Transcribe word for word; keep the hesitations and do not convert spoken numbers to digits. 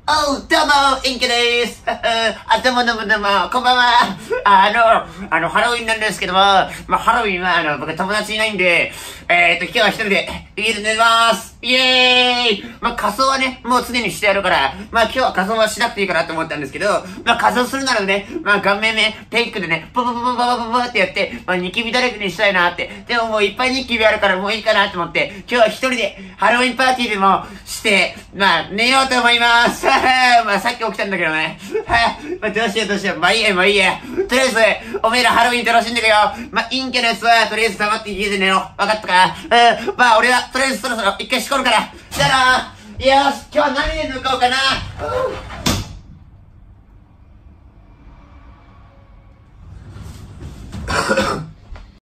おう、どうも、インケでーす。あ、どうもどうもどうも、こんばんは。あの、あの、ハロウィンなんですけども、まあ、ハロウィンは、あの、僕友達いないんで、えーと、今日は一人で家で寝ます。イエーイ。まあ、仮装はね、もう常にしてやるから、まあ、今日は仮装はしなくていいかなと思ったんですけど、まあ、仮装するならね、まあ、顔面ね、ペイクでね、ポポポポポポポってやって、まあ、ニキビだらけにしたいなって。でももういっぱいニキビあるからもういいかなと思って、今日は一人でハロウィンパーティーでもして、まあ、寝ようと思います。まあ、さっき起きたんだけどね。はい。まあ、どうしようどうしよう。まあ、いいや、まあいいや。とりあえず、おめえらハロウィン楽しんでくよ。まあ、陰キャのやつは、とりあえず黙って家で寝ろ。わかったか？うん。まあ、俺は、とりあえずそろそろ一回しこるから。じゃあな。よし、今日は何で抜こうかな。